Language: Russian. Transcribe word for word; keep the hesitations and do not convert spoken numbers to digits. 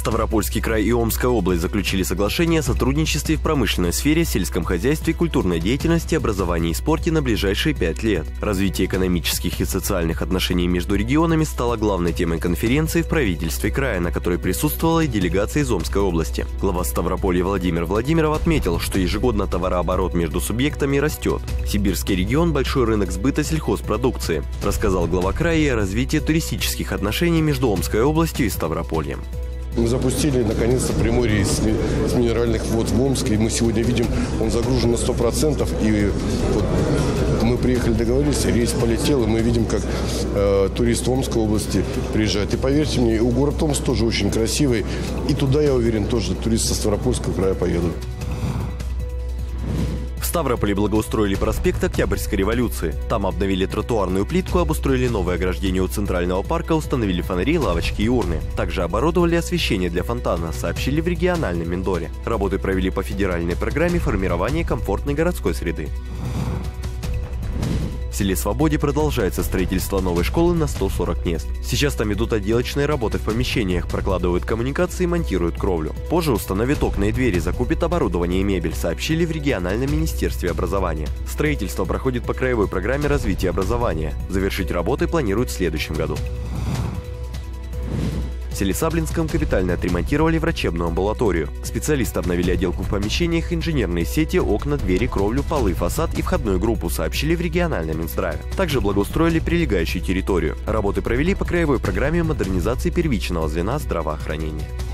Ставропольский край и Омская область заключили соглашение о сотрудничестве в промышленной сфере, сельском хозяйстве, культурной деятельности, образовании и спорте на ближайшие пять лет. Развитие экономических и социальных отношений между регионами стало главной темой конференции в правительстве края, на которой присутствовала и делегация из Омской области. Глава Ставрополья Владимир Владимиров отметил, что ежегодно товарооборот между субъектами растет. Сибирский регион – большой рынок сбыта сельхозпродукции. Рассказал глава края и о развитии туристических отношений между Омской областью и Ставропольем. Мы запустили, наконец-то, прямой рейс с минеральных вод в Омске. И мы сегодня видим, он загружен на сто процентов. И вот мы приехали, договорились, рейс полетел, и мы видим, как э, турист Омской области приезжает. И поверьте мне, и город Омск тоже очень красивый. И туда, я уверен, тоже туристы со Ставропольского края поедут. В Ставрополе благоустроили проспект Октябрьской революции. Там обновили тротуарную плитку, обустроили новое ограждение у Центрального парка, установили фонари, лавочки и урны. Также оборудовали освещение для фонтана, сообщили в региональном Миндоре. Работы провели по федеральной программе формирования комфортной городской среды. В селе Свободе продолжается строительство новой школы на сто сорок мест. Сейчас там идут отделочные работы в помещениях, прокладывают коммуникации и монтируют кровлю. Позже установят окна и двери, закупят оборудование и мебель, сообщили в региональном министерстве образования. Строительство проходит по краевой программе развития образования. Завершить работы планируют в следующем году. В селе Саблинском капитально отремонтировали врачебную амбулаторию. Специалисты обновили отделку в помещениях, инженерные сети, окна, двери, кровлю, полы, фасад и входную группу, сообщили в региональном Минздраве. Также благоустроили прилегающую территорию. Работы провели по краевой программе модернизации первичного звена здравоохранения.